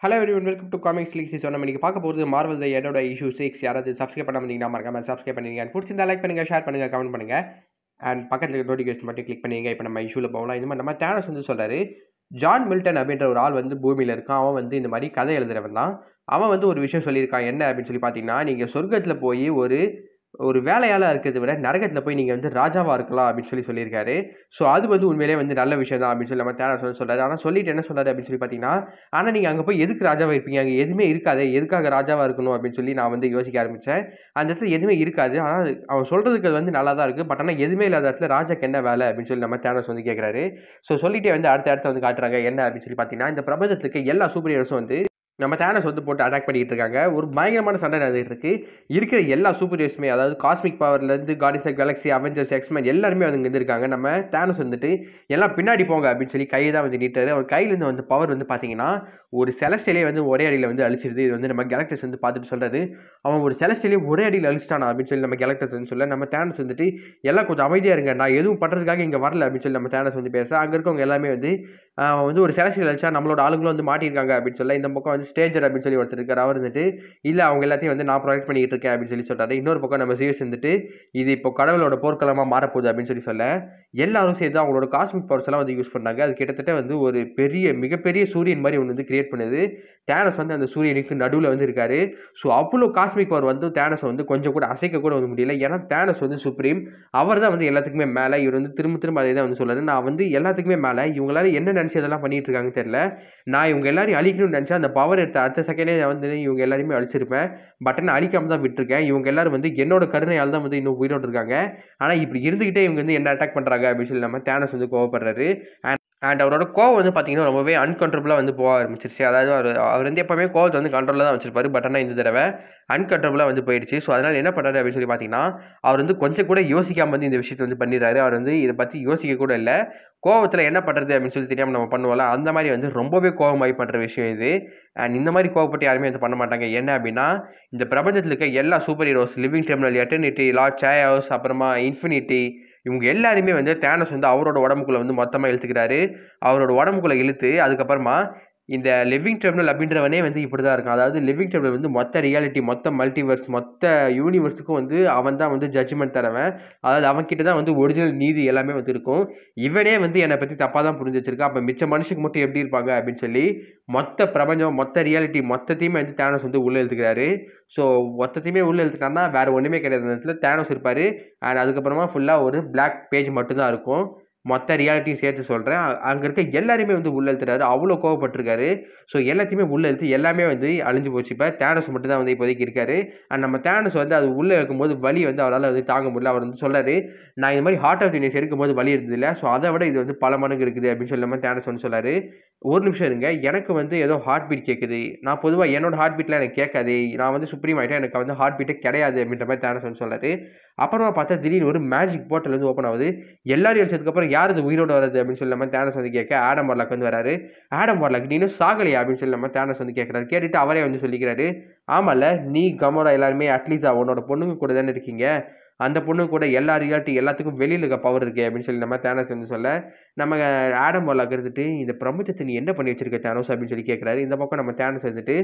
Hello everyone welcome to comicslegacy. So நம்ம இன்னைக்கு பார்க்க போகிறது மார்வல் த என்னோட இஷ்யூ 6. யாராவது சப்ஸ்கிரைப் பண்ணாம இருந்தீங்கன்னா மறக்காம சப்ஸ்கிரைப் பண்ணிங்க. பிடிச்சிருந்தா லைக் பண்ணுங்க, ஷேர் பண்ணுங்க, கமெண்ட் பண்ணுங்க. அண்ட் பக்கத்தில் இருக்க நோட்டிஃபிகேஷன் மட்டும் கிளிக் பண்ணிங்க. இப்போ நம்ம இஷ்யூவில் போகலாம். இந்த மாதிரி நம்ம தேனஸ் வந்து சொல்றாரு, ஜான் மில்டன் அப்படின்ற ஒரு ஆள் வந்து பூமியில் இருக்கான். அவன் வந்து இந்த மாதிரி கதை எழுதுறவன் தான். அவன் வந்து ஒரு விஷயம் சொல்லியிருக்கான். என்ன அப்படின்னு சொல்லி பார்த்தீங்கன்னா, நீங்கள் சொர்க்கத்தில் போய் ஒரு ஒரு வேலையாளா இருக்கிறத விட நரகத்துல போய் நீங்க வந்து ராஜாவா இருக்கலாம் அப்படின்னு சொல்லியிருக்காரு. ஸோ அது வந்து உண்மையிலேயே வந்து நல்ல விஷயம் தான் அப்படின்னு சொல்லி நம்ம தேனஸ் வந்து சொல்றாரு. ஆனா சொல்லிட்டு என்ன சொல்றாரு அப்படின்னு சொல்லி பார்த்தீங்கன்னா, ஆனா நீங்க அங்க போய் எதுக்கு ராஜாவா இருப்பீங்க? அங்க எதுவுமே இருக்காதே. எதுக்காக ராஜாவா இருக்கணும் அப்படின்னு சொல்லி நான் வந்து யோசிக்க ஆரம்பிச்சேன். அந்த இடத்துல எதுவுமே இருக்காது. ஆனா அவன் சொல்றதுக்கு அது வந்து நல்லா தான் இருக்கு. பட் ஆனா எதுவுமே இல்லாத இடத்துல ராஜாக்கு என்ன வேலை அப்படின்னு சொல்லி நம்ம தேனஸ் வந்து கேட்கிறாரு. ஸோ சொல்லிட்டே வந்து அடுத்த இடத்த வந்து காட்டுறாங்க. என்ன அப்படின்னு சொல்லி பார்த்தீங்கன்னா, இந்த பிரபஞ்சத்துக்கு எல்லா சூப்பர் ஹீரோஸும் வந்து நம்ம தேனஸ் வந்து போட்டு அட்டாக் பண்ணிட்டு இருக்காங்க. ஒரு பயங்கரமான சண்டை நடந்துட்டு இருக்கு. இருக்கிற எல்லா சூப்பர் ஹீரோஸுமே, அதாவது காஸ்மிக் பவர்லேருந்து Guardians of Galaxy, Avengers, X Men எல்லாருமே வந்து இங்க இருக்காங்க. நம்ம தேனஸ் வந்துட்டு எல்லாம் பின்னாடி போங்க அப்படின்னு சொல்லி கையை தான் வந்து நீட்டாரு. அவர் கையிலேருந்து வந்து பவர் வந்து பார்த்தீங்கன்னா, ஒரு செலஸ்டியலே வந்து ஒரே அடியில் வந்து அழிச்சிருது. இது வந்து நம்ம கேலக்டஸ் வந்து பார்த்துட்டு சொல்றாரு, அவன் ஒரு செலஸ்டியலே ஒரே அடியில் அழிச்சிட்டானா அப்படின்னு சொல்லி நம்ம கேலக்டஸ் வந்து சொல்ல, நம்ம தேனஸ் வந்துட்டு எல்லாம் கொஞ்சம் அமைதியாக இருங்க, நான் எதுவும் பண்ணுறதுக்காக இங்கே வரல அப்படின்னு சொல்லி நம்ம தேனஸ் வந்து பேச, அங்கே இருக்கவங்க எல்லாமே வந்து வந்து ஒரு செலஸ்டியல் அழிச்சா நம்மளோட ஆளுங்களும் வந்து மாட்டியிருக்காங்க அப்படின்னு சொல்ல, இந்த பக்கம் வந்து ஸ்டேஜர் அப்படின்னு சொல்லி ஒருத்தர் இருக்காரு. அவர் வந்துட்டு இல்லை அவங்க எல்லாத்தையும் வந்து நான் ப்ரொடெக்ட் பண்ணிட்டு இருக்கேன் அப்படின்னு சொல்லி சொல்றாரு. இன்னொரு பக்கம் நம்ம சிஎஸ் வந்துட்டு இது இப்போ கடவுளோட போர்க்களமாக மாறப்போகுது அப்படின்னு சொல்லி சொல்ல, எல்லாரும் சேர்ந்து அவங்களோட காஸ்மிக் பவர்ஸ் எல்லாம் வந்து யூஸ் பண்ணாங்க. அது கிட்டத்தட்ட வந்து ஒரு மிகப்பெரிய சூரியன் மாதிரி ஒன்று வந்து கிரியேட் பண்ணுது. தேனஸ் வந்து அந்த சூரியனுக்கு நடுவில் வந்து இருக்காரு. ஸோ அவ்வளோ காஸ்மிக் பவர் வந்து தேனஸ் வந்து கொஞ்சம் கூட அசைக்க கூட வந்து முடியல. ஏன்னா தேனஸ் வந்து சுப்ரீம், அவர் தான் வந்து எல்லாத்துக்குமே மேலே. இவர் வந்து திரும்ப அதே தான் வந்து சொல்றாரு, நான் வந்து எல்லாத்துக்குமே மேலே, இவங்களால என்ன நினச்சி இதெல்லாம் பண்ணிட்டு இருக்காங்கன்னு தெரியல. நான் இவங்க எல்லாரையும் அழிக்கணும்னு நினச்சா அந்த பவர் எடுத்த அடுத்த செகண்டே வந்து இவங்க எல்லாரையுமே அழிச்சிருப்பேன். பட் நான் அழிக்காம தான் விட்டுருக்கேன். இவங்க எல்லாரும் வந்து என்னோட கருணையால் தான் வந்து இன்னும் உயிரோடு இருக்காங்க. ஆனால் இப்படி இருந்துகிட்டே இவங்க வந்து என்ன அட்டாக் பண்ணுறாங்க அப்படின்னு சொல்லி நம்ம தேனஸ் வந்து கோவப்படுறாரு. அண்ட் அவரோட கோவம் வந்து பார்த்தீங்கன்னா ரொம்பவே அன்கண்ட்ரோலா வந்து போக ஆரம்பிச்சிருச்சு. அதாவது அவர் வந்து எப்பவுமே கோவத்தை வந்து கண்ட்ரோலில் தான் வச்சிருப்பாரு. பட் ஆனால் இந்த தடவை அன்கண்ட்ரோலா வந்து போயிடுச்சு. ஸோ அதனால என்ன பண்ணுறாரு அப்படின்னு சொல்லி பார்த்தீங்கன்னா, அவர் வந்து கொஞ்சம் கூட யோசிக்காம வந்து இந்த விஷயத்தை வந்து பண்ணிடுறாரு. அவர் வந்து இதை பற்றி யோசிக்க கூட இல்லை. கோவத்தில் என்ன பண்ணுறது அப்படின்னு சொல்லி தெரியாமல் நம்ம பண்ணுவோம்ல, அந்த மாதிரி வந்து ரொம்பவே கோவமாகி பண்ணுற விஷயம் இது. அண்ட் இந்த மாதிரி கோவப்பட்டு யாருமே வந்து பண்ண மாட்டாங்க. என்ன அப்படின்னா, இந்த பிரபஞ்சத்தில் இருக்க எல்லா superheroes, Living Terminal, Eternity, Lord Chaos, அப்புறமா இன்ஃபினிட்டி, இவங்க எல்லாருமே வந்து தேனஸ் வந்து அவரோட உடம்புக்குள்ள வந்து மொத்தமாக இழுத்துக்கிறாரு. அவரோட உடம்புக்குள்ள இழுத்து அதுக்கப்புறமா இந்த லிவிங் டெர்மினல் அப்படின்றவனே வந்து இப்படி தான் இருக்கான். அதாவது லிவிங் டெர்மினல் வந்து மொத்த ரியாலிட்டி, மொத்த மல்டிவர்ஸ், மொத்த யூனிவர்ஸுக்கும் வந்து அவன் தான் வந்து ஜட்ஜ்மெண்ட் தரவன். அதாவது அவன்கிட்ட தான் வந்து ஒரிஜினல் நீதி எல்லாமே வந்து இருக்கும். இவனே வந்து என்னை பற்றி தப்பாக தான் புரிஞ்சு வச்சிருக்கான். அப்போ மிச்ச மனுஷுக்கு மட்டும் எப்படி இருப்பாங்க அப்படின்னு சொல்லி மொத்த பிரபஞ்சம், மொத்த ரியாலிட்டி மொத்தத்தையுமே வந்து தேனோஸ் வந்து உள்ளே இழுத்துக்கிறாரு. ஸோ மொத்தத்தையுமே உள்ளே இழுத்துட்டான்னா வேற ஒன்றுமே கிடையாது. அந்த இடத்துல தேனோஸ் இருப்பார். அண்ட் அதுக்கப்புறமா ஃபுல்லாக ஒரு பிளாக் பேஜ் மட்டும்தான் இருக்கும். மொத்த ரியாலிட்டியும் சேர்த்து சொல்கிறேன். அங்கே இருக்க எல்லாரையுமே வந்து உள்ள இழுத்துறாரு. அவ்வளோ கோவப்பட்டிருக்காரு. ஸோ எல்லாத்தையுமே உள்ள இழுத்து எல்லாமே வந்து அழிஞ்சு போச்சு. இப்போ தேனோஸ் மட்டும் தான் வந்து இப்போதைக்கு இருக்காரு. அண்ட் நம்ம தேனோஸ் வந்து அது உள்ளே இருக்கும்போது வலி வந்து அவரால் வந்து தாங்க முடியல. அவர் வந்து சொல்றாரு, நான் இந்த மாதிரி ஹார்ட் ஆஃப் தி யூனிவர்ஸ் எடுக்கும்போது வலி இருந்தது இல்லை. ஸோ அதை விட இது வந்து பல மடங்கு இருக்குது அப்படின்னு சொல்லி நம்ம தேனோஸ் வந்து சொல்றாரு. ஒரு நிமிஷம் இருங்க, எனக்கு வந்து ஏதோ ஹார்ட் பீட் கேட்குது. நான் பொதுவாக என்னோட ஹார்ட் பீட்லாம் எனக்கு கேட்காது. நான் வந்து சுப்ரீம் ஆகிட்டேன், எனக்கு வந்து ஹார்ட் பீட்டே கிடையாது அப்படின்ற மாதிரி தேனோஸ் வந்து சொல்றாரு. அப்புறமா பார்த்தா திடீர்னு ஒரு மேஜிக் போர்ட்டல் வந்து ஓப்பன் ஆகுது. எல்லாரும் அடிச்சதுக்கப்புறம் யார் இது உயிரோடு வர்றது அப்படின்னு சொல்லி நம்ம தேனோஸ் வந்து கேட்க, ஆடம் வார்லாக் வந்து வராரு. ஆடம் வார்லாக், நீ இன்னும் சாகலையா அப்படின்னு சொல்லி நம்ம தேனோஸ் வந்து கேட்குறாரு. கேட்டுட்டு அவரே வந்து சொல்லிக்கிறாரு, ஆமாம்ல, நீ கமோரா எல்லாருமே அட்லீஸ்ட் உன்னோட பொண்ணுங்க கூட தானே இருக்கீங்க. அந்த பொண்ணு கூட எல்லா ரியாலிட்டி எல்லாத்துக்கும் வெளியில் இருக்க பவர் இருக்கே அப்படின்னு சொல்லி நம்ம தேனோஸ் வந்து சொல்ல, நம்ம ஆடம் வார்லாக் இருந்துட்டு, இந்த பிரபஞ்சத்தை நீ என்ன பண்ணி வச்சிருக்க தேனோஸ் அப்படின்னு சொல்லி கேட்குறாரு. இந்த பக்கம் நம்ம தேனோஸ் வந்துட்டு,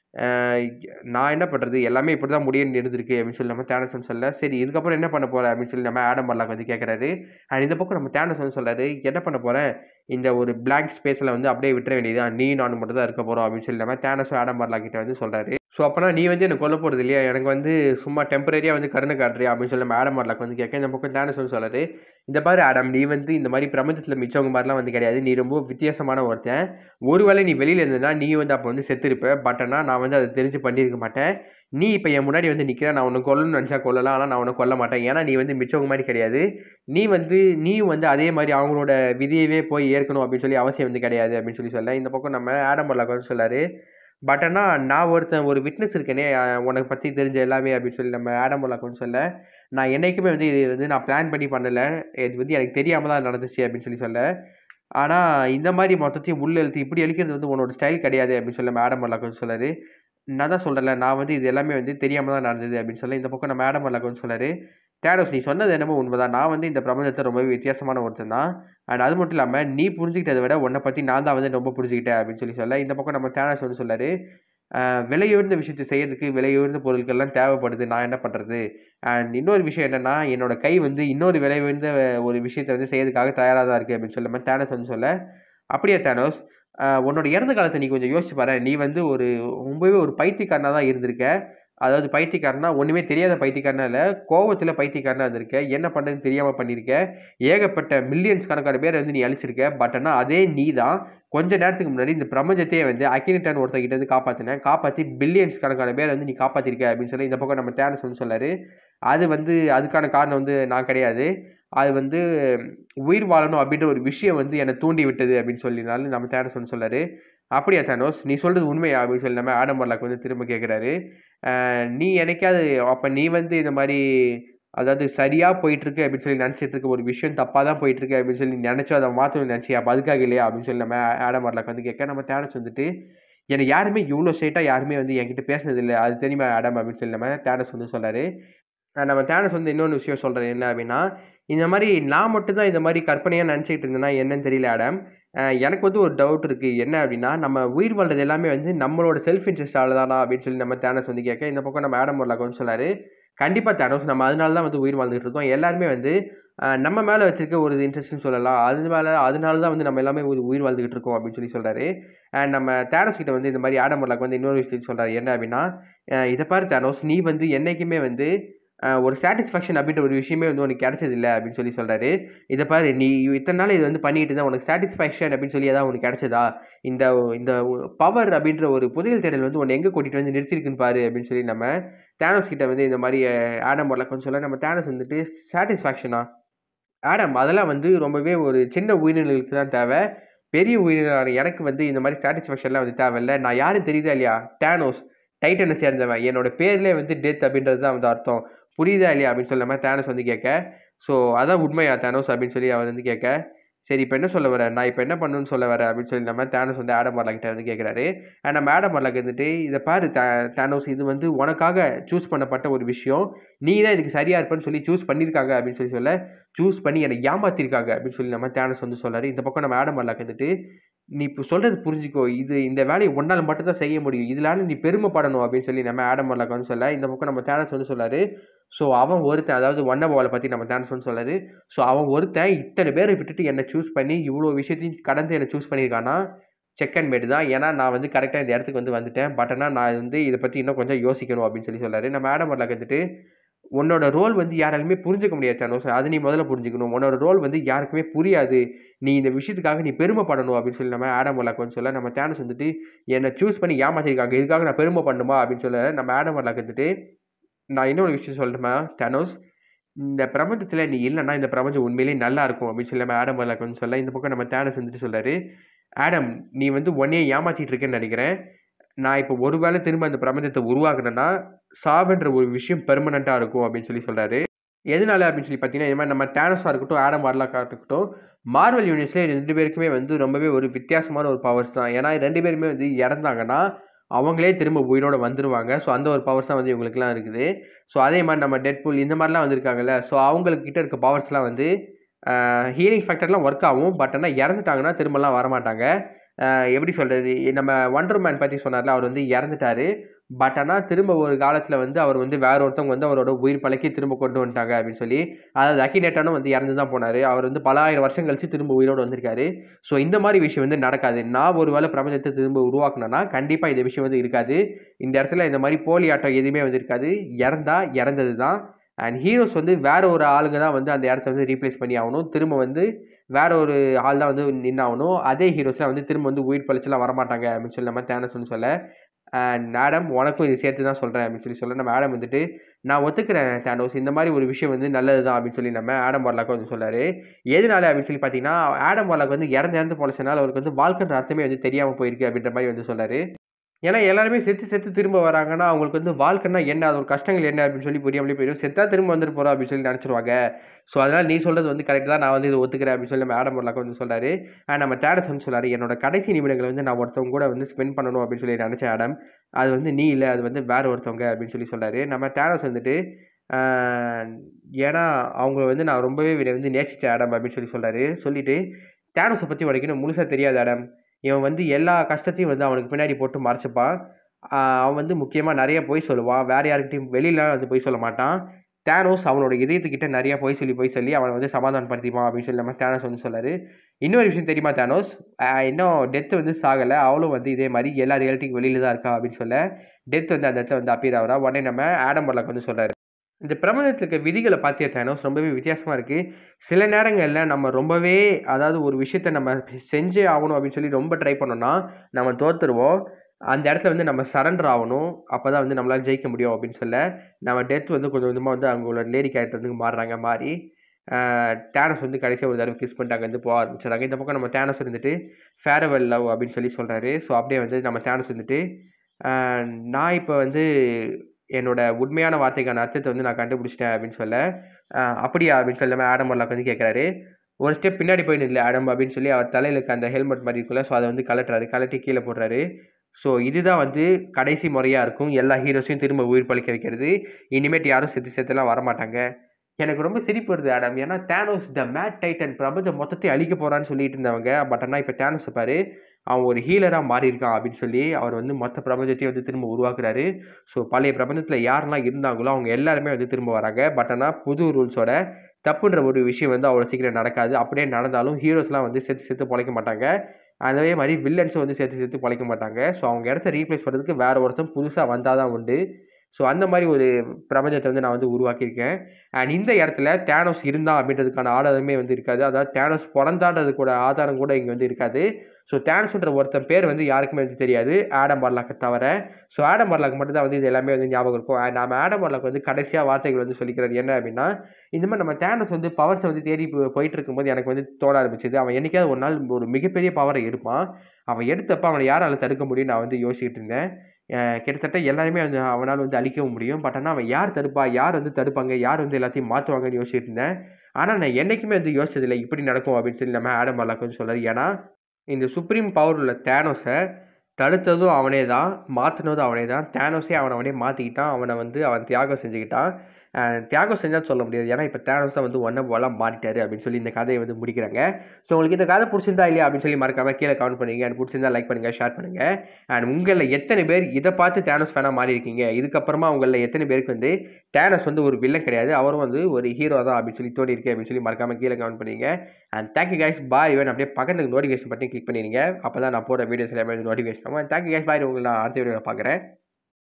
நான் என்ன பண்ணுறது, எல்லாமே இப்படி தான் முடியும்னு இருந்திருக்கு அப்படின்னு சொல்லி நம்ம தேனோஸ் வந்து சொல்ல, சரி இதுக்கப்புறம் என்ன பண்ண போகிற அப்படின்னு சொல்லி நம்ம ஆடம் வார்லாக் வந்து கேட்குறாரு. அண்ட் இந்த பக்கம் நம்ம தேனோஸ் வந்து சொல்றாரு, என்ன பண்ண போகிறேன், இந்த ஒரு பிளாங்க் ஸ்பேஸில் வந்து அப்படியே விட்டுற வேண்டியதான், நீ நான் மட்டும் தான் இருக்க போகிறோம் அப்படின்னு சொல்லி நம்ம தேனோஸ் ஆடம் வார்லாக் கிட்ட வந்து சொல்கிறாரு. ஸோ அப்போனா நீ வந்து எனக்கு கொல்ல போகிறது இல்லையா, எனக்கு வந்து சும்மா டெம்பரரியாக வந்து கருணை காட்டுறியா அப்படின்னு சொல்லி நம்ம ஆடம் வார்லாக் வந்து கேட்க, இந்த பக்கம் தேனோஸ் வந்து சொல்கிறாரு, இந்த மாதிரி ஆடம், நீ வந்து இந்த மாதிரி பிரபஞ்சத்தில் மிச்சவங்க மாதிரிலாம் வந்து கிடையாது. நீ ரொம்ப வித்தியாசமான ஒருத்தன். ஒருவேளை நீ வெளியில் இருந்ததுன்னா நீ வந்து அப்போ வந்து செத்துருப்ப. பட் ஆனால் நான் வந்து அதை தெரிஞ்சு பண்ணியிருக்க மாட்டேன். நீ இப்போ என் முன்னாடி வந்து நிற்கிற, நான் உன்னை கொல்லணும்னு நினச்சா கொல்லலாம். ஆனால் நான் உன்னை கொல்ல மாட்டேன். ஏன்னா நீ வந்து மிச்சவங்க மாதிரி கிடையாது. நீயும் வந்து அதே மாதிரி அவங்களோட விதியவே போய் ஏற்கணும் அப்படின்னு சொல்லி அவசியம் வந்து கிடையாது அப்படின்னு சொல்லி சொல்ல, இந்த பக்கம் நம்ம ஆடம் வார்லாக் வந்து சொல்லாரு, பட் ஆனால் நான் ஒரு விட்னஸ் இருக்கேனே, உனக்கு பற்றி தெரிஞ்ச எல்லாமே அப்படின்னு சொல்லி நம்ம ஆடம் வார்லாக் வந்து சொல்ல, நான் என்னைக்குமே வந்து இது வந்து நான் பிளான் பண்ணி பண்ணல. இது வந்து எனக்கு தெரியாம தான் நடந்துச்சு அப்படின்னு சொல்லி சொல்ல, ஆனா இந்த மாதிரி மொத்தத்தையும் உள்ள இழுத்து இப்படி அழிக்கிறது வந்து உன்னோட ஸ்டைல் கிடையாது அப்படின்னு சொல்லி நம்ம ஆடம் வார்லாக் வந்து சொல்லாரு. நான் தான் சொல்றேன்ல, நான் வந்து இது எல்லாமே வந்து தெரியாம தான் நடந்தது அப்படின்னு சொல்ல, இந்த பக்கம் நம்ம ஆடம் வார்லாக் வந்து சொல்லாரு, தேனோஸ் நீ சொன்னது என்னமோ உண்மைதான். நான் வந்து இந்த பிரபஞ்சத்துல ரொம்பவே வித்தியாசமான ஒருத்தன் தான். அண்ட் அது மட்டும் இல்லாம, நீ புரிஞ்சுக்கிட்டத விட உன்ன பத்தி நான் தான் வந்து ரொம்ப புரிஞ்சுக்கிட்டேன் அப்படின்னு சொல்ல, இந்த பக்கம் நம்ம தேனோஸ் வந்து சொல்லாரு, விலையுயர்ந்த விஷயத்த செய்யறதுக்கு விலையுயர்ந்த பொருட்கள்லாம் தேவைப்படுது. நான் என்ன பண்றது? அண்ட் இன்னொரு விஷயம் என்னன்னா, என்னோட கை வந்து இன்னொரு விலை உயர்ந்த ஒரு விஷயத்த வந்து செய்யறதுக்காக தயாரா தான் இருக்கு அப்படின்னு சொல்ல தேனோஸ் வந்து சொல்ல, அப்படியா தேனோஸ்? உன்னோட இறந்த காலத்த நீ கொஞ்சம் யோசிச்சு பாரேன். நீ வந்து ரொம்பவே ஒரு பைத்தியக்காரனா தான் இருந்திருக்க. அதாவது பைத்தியக்காரன்னா, ஒண்ணுமே தெரியாத பைத்தியக்காரனா இல்ல. கோவத்துல பைத்தியக்காரனா இருந்திருக்க. என்ன பண்றதுன்னு தெரியாம பண்ணியிருக்க. ஏகப்பட்ட மில்லியன்ஸ் கணக்கான பேர வந்து நீ அழிச்சிருக்க. பட் ஆனா அதே நீ தான் கொஞ்ச நேரத்துக்கு முன்னாடி இந்த பிரபஞ்சத்தையே வந்து அக்கினிட்டான்னு ஒருத்தன்கிட்ட இருந்து காப்பாத்துன. காப்பாத்தி பில்லியன்ஸ் கணக்கான பேர வந்து நீ காப்பாத்தியிருக்க அப்படின்னு சொல்லி இந்த பக்கம் நம்ம தேனோஸ் வந்து சொன்னாரு. அது வந்து அதுக்கான காரணம் வந்து நான் கிடையாது. அது வந்து உயிர் வாழணும் அப்படின்ற ஒரு விஷயம் வந்து என்ன தூண்டி விட்டது அப்படின்னு சொல்லினாலும் நம்ம தேனோஸ் வந்து சொல்லாரு. அப்படியா தேனோஸ்? நீ சொல்றது உண்மையா? அப்படின்னு சொல்லி நம்ம ஆடம் வார்லாக் வந்து திரும்ப கேட்கிறாரு. நீ என்னைக்காவது அப்ப நீ வந்து இந்த மாரி அதாவது சரியா போயிட்டுருக்கு அப்படின்னு சொல்லி நெனச்சிட்டு இருக்க ஒரு விஷயம் தப்பா தான் போயிட்டுருக்கு அப்படின்னு சொல்லி நெனச்சு அத மாத்தணும்னு நெனச்சியா? அப்ப அதுக்காக இல்லையா? அப்படின்னு சொல்லி நம்ம ஆடம் வார்லாக் வந்து கேட்க, நம்ம தேனோஸ் வந்துட்டு, "என்ன யாருமே இவ்ளோ ஸ்ட்ரெய்ட்டா யாருமே வந்து என்கிட்ட பேசினது இல்ல. அது தெரியுமா ஆடம்?" அப்படின்னு சொல்லி நம்ம தேனோஸ் வந்து சொன்னாரு. நம்ம தேனோஸ் வந்து இன்னொன்னு விஷயம் சொல்றாரு என்ன அப்படின்னா, இந்த மாரி நான் மட்டும் தான் இந்த மாரி கற்பனையா நெனச்சுக்கிட்டு இருந்தேனா என்னன்னு தெரியல ஆடம். எனக்கு வந்து ஒரு டவுட் இருக்கு. என்ன அப்படின்னா, நம்ம உயிர் வாழ்றது எல்லாமே வந்து நம்மளோட செல்ஃப் இன்ட்ரெஸ்ட்டால தானா அப்படின்னு சொல்லி நம்ம தேனோஸ் வந்து கேட்க, இந்த பக்கம் நம்ம ஆடம் வார்லாக் வந்து சொன்னாரு. கண்டிப்பா தேனோஸ். நம்ம அதனால தான் வந்து உயிர் வாழ்ந்துட்டு இருக்கோம். எல்லாருமே வந்து நம்ம மேல வச்சிருக்க ஒரு இன்ட்ரெஸ்ட்ன்னு சொல்லலாம். அதனால தான் வந்து நம்ம எல்லாமே ஒரு உயிர் வாழ்ந்துகிட்டு இருக்கோம் அப்படின்னு சொல்லி சொல்றாரு. நம்ம தேனோஸ் கிட்ட வந்து இந்த மாரி ஆடம் வார்லாக் வந்து இன்னொரு விஷயம் சொல்றாரு. என்ன அப்படின்னா, "இத பாரு தேனோஸ், நீ வந்து என்னைக்குமே வந்து ஒரு சாட்டிஸ்ஃபேக்ஷன் அப்படின்ற ஒரு விஷயமே வந்து உனக்கு கிடைச்சதில்ல" அப்படின்னு சொல்லி சொல்றாரு. "இத பாரு, நீ இத்தன நாள் இது வந்து பண்ணிட்டு இருந்தா உனக்கு சாட்டிஸ்ஃபேக்ஷன் அப்படின்னு சொல்லி ஏதாவது உனக்கு கிடைச்சதா? இந்த இந்த பவர் அப்படின்ற ஒரு புதையல் தேடல் வந்து உன்ன எங்க கூட்டிட்டு வந்து நிறுத்தியிருக்குன்னு பாரு" அப்படின்னு சொல்லி நம்ம தேனோஸ் கிட்ட வந்து இந்த மாரி ஆடம் வார்லாக் வந்து சொல்ல, நம்ம தேனோஸ் வந்துட்டு சாட்டிஸ்ஃபேக்ஷனா? ஆடம் அதெல்லாம் வந்து ரொம்பவே ஒரு சின்ன உயிரினங்களுக்கு தான் தேவை. பெரிய உயிரினமான எனக்கு வந்து இந்த மாரி சாட்டிஸ்ஃபேக்ஷன்லாம் வந்து தேவையில்ல. நான் யாருன்னு தெரியுதா இல்லையா? டேனோஸ். டைட்டன சேர்ந்தவன். என்னோட பேர்லயே வந்து டெத் அப்படின்றது தான் வந்து அர்த்தம். புரியுதா இல்லையா? அப்படின்னு சொல்லி நம்ம தேனோஸ் வந்து கேட்க, ஸோ அதான் உண்மையா தேனோஸ் அப்படின்னு சொல்லி அவர் வந்து கேட்க, சரி இப்ப என்ன சொல்ல வர? நான் இப்ப என்ன பண்ணணும்னு சொல்ல வர? அப்படின்னு சொல்லி நம்ம தேனோஸ் வந்து ஆடம் வார்லாக் கிட்ட வந்து கேட்கிறாரு. நம்ம ஆடம் வார்லாக் வந்துட்டு, இத பாரு தேனோஸ், இது வந்து உனக்காக சூஸ் பண்ணப்பட்ட ஒரு விஷயம். நீ தான் இதுக்கு சரியா இருப்பன்னு சொல்லி சூஸ் பண்ணியிருக்காங்க அப்படின்னு சொல்லி சொல்ல, சூஸ் பண்ணி என்ன ஏமாத்திருக்காங்க அப்படின்னு சொல்லி நம்ம தேனோஸ் வந்து சொல்றாரு. இந்த பக்கம் நம்ம ஆடம் வார்லாக் வந்துட்டு, நீ இப்ப சொல்றது புரிஞ்சுக்கோ. இந்த வேலைய உன்னால மட்டும் தான் செய்ய முடியும். இதனால நீ பெருமைப்படணும் அப்படின்னு சொல்லி நம்ம ஆடம் வார்லாக் வந்து சொல்ல, இந்த பக்கம் நம்ம தேனோஸ் வந்து சொல்றாரு. ஸோ அவன் ஒருத்தன், அதாவது ஒன்னபால பத்தி நம்ம தேனோஸ் வந்து சொல்றாரு. ஸோ அவன் ஒருத்தன் இத்தன பேர விட்டுட்டு என்ன சூஸ் பண்ணி இவ்ளோ விஷயத்தையும் கடந்து என்ன சூஸ் பண்ணியிருக்கான்னா, செக் அண்ட் மேட் தான். ஏன்னா நான் வந்து கரெக்ட்டா இந்த இடத்துக்கு வந்து வந்துட்டேன். பட் ஆனா நான் வந்து இத பத்தி இன்னும் கொஞ்சம் யோசிக்கணும் அப்படின்னு சொல்லி சொல்றாரு. நம்ம ஆடம் வார்லாக் வந்துட்டு, உன்னோட ரோல் வந்து யாராலுமே புரிஞ்சுக்க முடியாது தனுஷ். அத நீ முதல்ல புரிஞ்சுக்கணும். உன்னோட ரோல் வந்து யாருக்குமே புரியாது. நீ இந்த விஷயத்துக்காக நீ பெருமைப்படணும் அப்படின்னு சொல்லி நம்ம ஆடம் வர்லாக் வந்து சொல்ல, நம்ம தேனோஸ் வந்துட்டு என்ன சூஸ் பண்ணி ஏமாத்திருக்காங்க. இதுக்காக நான் பெருமைப்படணுமா அப்படின்னு சொல்ல, நம்ம ஆடம் வர்லாக் வந்துட்டு, நான் இன்னொரு விஷயம் சொல்லட்டுமா தனுஷ்? இந்த பிரபஞ்சத்துல நீ இல்லன்னா, இந்த பிரபஞ்சம் உண்மையிலேயே நல்லா இருக்கும் அப்படின்னு சொல்லி நம்ம ஆடம் வர்லாக் வந்து சொல்ல, இந்த பக்கம் நம்ம தேனோஸ் வந்துட்டு சொல்றாரு, ஆடம் நீ வந்து உன்னையே ஏமாத்திட்டு இருக்கேன்னு நெனைக்கிறேன். நான் இப்போ ஒரு வேள திரும்ப அந்த பிரபஞ்சத்த உருவாக்குனேன்னா, சாவுன்ற ஒரு விஷயம் பெர்மனன்ட்டா இருக்கும் அப்படின்னு சொல்லி சொல்றாரு. எதனால அப்படின்னு சொல்லி பார்த்தீங்கன்னா, இது மாரி நம்ம டேனோஸா இருக்கட்டும், ஆடம் வார்லாக்கா இருக்கட்டும், மார்வல் யூனிவர்ஸ்லயே 2 பேருக்குமே வந்து ரொம்பவே ஒரு வித்தியாசமான ஒரு பவர்ஸ் தான். ஏன்னா 2 பேருமே வந்து இறந்தாங்கன்னா, அவங்களே திரும்ப உயிரோட வந்துருவாங்க. ஸோ அந்த ஒரு பவர்ஸ் தான் வந்து இவங்களுக்கெல்லாம் இருக்குது. ஸோ அதே மாரி நம்ம டெட்பூல் இந்த மாரிலாம் வந்திருக்காங்கல்ல, ஸோ அவங்களுக்கு கிட்ட இருக்க பவர்ஸ்லாம் வந்து ஹீலிங் ஃபேக்டர்லாம் ஒர்க் ஆகும். பட் ஆனா இறந்துட்டாங்கன்னா திரும்பலாம் வரமாட்டாங்க. அ எப்படி சொல்றது? நம்ம வண்டர் மேன் பத்தி சொன்னார்ல, அவர் வந்து இறந்துட்டாரு. பட் ஆனா திரும்ப ஒரு காலத்துல வந்து அவர் வந்து வேற ஒருத்தவங்க வந்து அவரோட உயிர் பழக்கி திரும்ப கொண்டு வந்துட்டாங்க அப்படின்னு சொல்லி. அதாவது அக்கினேட்டானும் வந்து இறந்து தான் போனாரு. அவர் வந்து பல 1000 வருஷம் கழிச்சு திரும்ப உயிரோட வந்திருக்காரு. ஸோ இந்த மாரி விஷயம் வந்து நடக்காது. நான் ஒரு வேள பிரபஞ்சத்த திரும்ப உருவாக்குனேன்னா, கண்டிப்பா இந்த விஷயம் வந்து இருக்காது. இந்த இடத்துல இந்த மாரி போலி ஆட்டம் எதுவுமே வந்து இருக்காது. இறந்தா இறந்தது தான். அண்ட் ஹீரோஸ் வந்து வேற ஒரு ஆளுங்க தான் வந்து அந்த இடத்த வந்து ரீப்ளேஸ் பண்ணி ஆவணும். திரும்ப வந்து வேற ஒரு ஆள் தான் வந்து நின்னாவணும். அதே ஹீரோஸ்லாம் வந்து திரும்ப வந்து உயிர் பழிச்சுலாம் வரமாட்டாங்க அப்படின்னு சொல்லி நம்ம தேனோஸ் வந்து சொல்ல, ஆடம் உனக்கும் இது சேர்த்து தான் சொல்றேன் அப்படின்னு சொல்லி சொல்ல, நம்ம ஆடம் வந்துட்டு, நான் ஒத்துக்கிறேன் தேனோஸ். இந்த மாரி ஒரு விஷயம் வந்து நல்லது தான் அப்படின்னு சொல்லி நம்ம ஆடம் வார்லாக் வந்து சொன்னாரு. எதனால அப்படின்னு சொல்லி பார்த்தீங்கன்னா, ஆடம் வார்லாக் வந்து இறந்து இறந்து பொழச்சனால அவருக்கு வந்து வாழ்க்கைன்ற அர்த்தமே வந்து தெரியாம போயிருக்கு அப்படின்ற மாரி வந்து சொன்னாரு. ஏன்னா எல்லாருமே செத்து செத்து திரும்ப வராங்கன்னா, அவங்களுக்கு வந்து வாழ்க்கைன்னா என்ன? அதோட கஷ்டங்கள் என்ன? அப்படின்னு சொல்லி புரியாமலே போயிடும். செத்தா திரும்ப வந்துட்டு போறோம் அப்படின்னு சொல்லி நெனச்சுருவாங்க. ஸோ, அதனால நீ சொல்றது வந்து கரெக்ட் தான். நான் வந்து இத ஒத்துக்கிறேன் அப்படின்னு சொல்லி நம்ம ஆடம் பொர்லாக் வந்து சொல்றாரு. நம்ம தேடஸ் வந்து சொல்றாரு, என்னோட கடைசி நிமிடங்கள வந்து நான் ஒருத்தவங்க கூட வந்து ஸ்பெண்ட் பண்ணணும் அப்படின்னு சொல்லி நெனச்சேன் ஆடம். அது வந்து நீ இல்ல. அது வந்து வேற ஒருத்தவங்க அப்படின்னு சொல்லி சொல்றாரு. நம்ம தேடஸ் வந்துட்டு, ஆ ஏன்னா, அவங்கள வந்து நான் ரொம்பவே வந்து நேசிச்சேன் ஆடம் அப்படின்னு சொல்றாரு. சொல்லிட்டு, "தேனோஸ பத்தி உனக்கு இன்னும் முழுசா தெரியாது ஆடம். இவன் வந்து எல்லா கஷ்டத்தையும் வந்து அவனுக்கு பின்னாடி போட்டு மறைச்சுப்பான். அவன் வந்து முக்கியமா நெறைய பொய் சொல்லுவான். வேற யார்கிட்டயும் வெளிலலாம் வந்து பொய் சொல்ல மாட்டான். தேனோஸ் அவனோட இதயத்துக்கிட்ட நெறைய பொய் சொல்லி அவன வந்து சமாதானப்படுத்திப்பான்" அப்படின்னு சொல்லி நம்ம தேனோஸ் வந்து சொன்னாரு. இன்னொரு விஷயம் தெரியுமா தேனோஸ்? இன்னும் டெத் வந்து சாகல. அவளும் வந்து இதே மாரி எல்லா ரியாலிட்டிக்கும் வெளில தான் இருக்கா அப்படின்னு சொல்ல, டெத் வந்து அந்த இடத்துல வந்து அப்பியர் ஆகுறா. உடனே நம்ம ஆடம் வார்லாக் வந்து சொல்றாரு. இந்த பிரபஞ்சத்துல இருக்க விதிகள பாத்தியா தானோஸ்? ரொம்பவே வித்தியாசமா இருக்கு. சில நேரங்கள்ல நம்ம ரொம்பவே அதாவது ஒரு விஷயத்த நம்ம செஞ்சே ஆவணும் அப்படின்னு சொல்லி ரொம்ப ட்ரை பண்ணோம்னா, நம்ம தோத்துருவோம். அந்த இடத்துல வந்து நம்ம சரண்டர் ஆவணும். அப்பதான் வந்து நம்மளால ஜெயிக்க முடியும் அப்படின்னு சொல்ல, நம்ம டெத் வந்து கொஞ்சம் கொஞ்சமா வந்து அவங்களோட லேடி கேரக்டர் வந்து மாறுறாங்க. மாறி அ டேனோஸ் வந்து கடைசியா ஒரு தடவ கிஸ் பண்ணிட்டு அங்கருந்து போக ஆரம்பிச்சுடுறாங்க. இந்த பக்கம் நம்ம டேனோஸ் இருந்துட்டு, ஃபேர்வெல் லவ் அப்படின்னு சொல்லி சொல்றாரு. ஸோ அப்படியே வந்து நம்ம டேனோஸ் வந்துட்டு, அ நான் இப்ப வந்து என்னோட உண்மையான வார்த்தைக்கான அர்த்தத்த வந்து நான் கண்டுபிடிச்சுட்டேன் அப்படின்னு சொல்ல, அப்படியா? அப்படின்னு சொல்லி நம்ம ஆடம் வார்லாக் வந்து கேட்கறாரு. ஒரு ஸ்டெப் பின்னாடி போய் நில்லு ஆடம் அப்படின்னு சொல்லி அவர் தலையில இருக்க அந்த ஹெல்மெட் மாரி இருக்குல்ல, ஸோ அத வந்து கழட்டுறாரு. கழட்டி கீழ போடுறாரு. ஸோ இதுதான் வந்து கடைசி முறையா இருக்கும். எல்லா ஹீரோஸையும் திரும்ப உயிர் பிழைக்க வைக்கிறது. இனிமேட்டு யாரும் செத்து செத்துலாம் வரமாட்டாங்க. எனக்கு ரொம்ப சிரிப்பு வருது ஆடம். ஏன்னா தேனோஸ் த மேட் டைட்டன் பிரபஞ்சம் மொத்தத்தையும் அழிக்க போறான்னு சொல்லிட்டு இருந்தவங்க. பட் ஆனா இப்ப தேனோஸ பாரு, அவன் ஒரு ஹீலரா மாறியிருக்கான் அப்படின்னு சொல்லி, அவர் வந்து மொத்த பிரபஞ்சத்தையும் வந்து திரும்ப உருவாக்குறாரு. ஸோ பழைய பிரபஞ்சத்துல யாரெல்லாம் இருந்தாங்களோ, அவங்க எல்லாருமே வந்து திரும்ப வராங்க. பட் ஆனா புது ரூல்ஸோட தப்புன்ற ஒரு விஷயம் வந்து அவ்வளோ சீக்கிரம் நடக்காது. அப்படியே நடந்தாலும் ஹீரோஸ்லாம் வந்து செத்து செத்து பொழைக்க மாட்டாங்க. அதே மாரி வில்லன்ஸும் வந்து செத்து செத்து பொழைக்க மாட்டாங்க. ஸோ அவங்க இடத்த ரீப்ளேஸ் பண்றதுக்கு வேற ஒருத்தன் புதுசா வந்தா தான் உண்டு. ஸோ அந்த மாரி ஒரு பிரபஞ்சத்த வந்து நான் வந்து உருவாக்கியிருக்கேன். அண்ட் இந்த இடத்துல தேனோஸ் இருந்தான் அப்படின்றதுக்கான ஆதாரமே வந்து இருக்காது. அதாவது தேனோஸ் பொறந்தான்றது கூட ஆதாரம் கூட இங்க வந்து இருக்காது. ஸோ தேனோஸ்ன்ற ஒருத்தன் பேர் வந்து யாருக்குமே வந்து தெரியாது. ஆடம் வார்லாக்க தவிர. ஸோ ஆடம் வார்லாக் மட்டும் தான் வந்து இது எல்லாமே வந்து ஞாபகம் இருக்கும். அண்ட் நம்ம ஆடம் வார்லாக் வந்து கடைசியா வார்த்தைகள் வந்து சொல்லிக்கிறாரு. என்ன அப்படின்னா, இந்த மாரி நம்ம தேனோஸ் வந்து பவர்ஸ வந்து தேடி போயிட்டு இருக்கும்போது எனக்கு வந்து தோண ஆரம்பிச்சது. அவன் என்னைக்காவது ஒரு நாள் ஒரு மிகப்பெரிய பவர எடுப்பான். அவன் எடுத்தப்ப அவன யாரால தடுக்க முடியும்னு நான் வந்து யோசிச்சுட்டு இருந்தேன். கிட்டத்தட்ட எல்லாரையுமே வந்து அவனால வந்து அழிக்கவும் முடியும். பட் ஆனா அவன் யார் தடுப்பா? யார் வந்து தடுப்பாங்க? யார் வந்து எல்லாத்தையும் மாத்துவாங்கன்னு யோசிச்சுட்டு இருந்தேன். ஆனா நான் என்னைக்குமே வந்து யோசிச்சதில்ல. இப்படி நடக்கும் அப்படின்னு சொல்லி நம்ம ஆடம் வார்லாக் வந்து சொல்றாரு. ஏன்னா, இந்த சுப்ரீம் பவர் உள்ள தேனோஸ தடுத்ததும் அவனே தான். மாத்துனதும் அவனே தான். தேனோஸே அவனே மாத்திக்கிட்டான். அவன வந்து அவன் தியாகம் செஞ்சுக்கிட்டான். தியாகம் செஞ்சான்னு சொல்ல முடியாது. ஏன்னா, இப்ப தேனோஸ் தான் வந்து ஒன்ன போல மாறிட்டாரு அப்படின்னு சொல்லி இந்த கதைய வந்து முடிக்கிறாங்க. ஸோ உங்களுக்கு இந்த கதை புடிச்சிருந்தா இல்லையா அப்படின்னு சொல்லி மறக்காம கீழ கமெண்ட் பண்ணுங்க. அண்ட் புடிச்சிருந்தா லைக் பண்ணுங்க, ஷேர் பண்ணுங்க. அண்ட் உங்கள்ல எத்தனை பேர் இத பார்த்து தேனோஸ் ஃபேனா மாறியிருக்கீங்க? இதுக்கப்புறமா உங்கள்ல எத்தனை பேருக்கு வந்து தேனோஸ் வந்து ஒரு வில்லன் கிடையாது. அவரும் வந்து ஒரு ஹீரோ தான் அப்படின்னு சொல்லி தோணியிருக்கு அப்படின்னு சொல்லி மறக்காம கீழ கமெண்ட் பண்ணுங்க. And thank you guys. Bye. Even அப்படியே பக்கத்துல நோட்டிஃபிகேஷன் பட்டன் கிளிக் பண்ணிருங்க. அப்பதான் நான் போடுற வீடியோஸ் எல்லாமே நோட்டிஃபிகேஷன் ஆகும். Thank you guys. பாய். உங்கள நான் அடுத்த வீடியோல பார்க்குறேன்.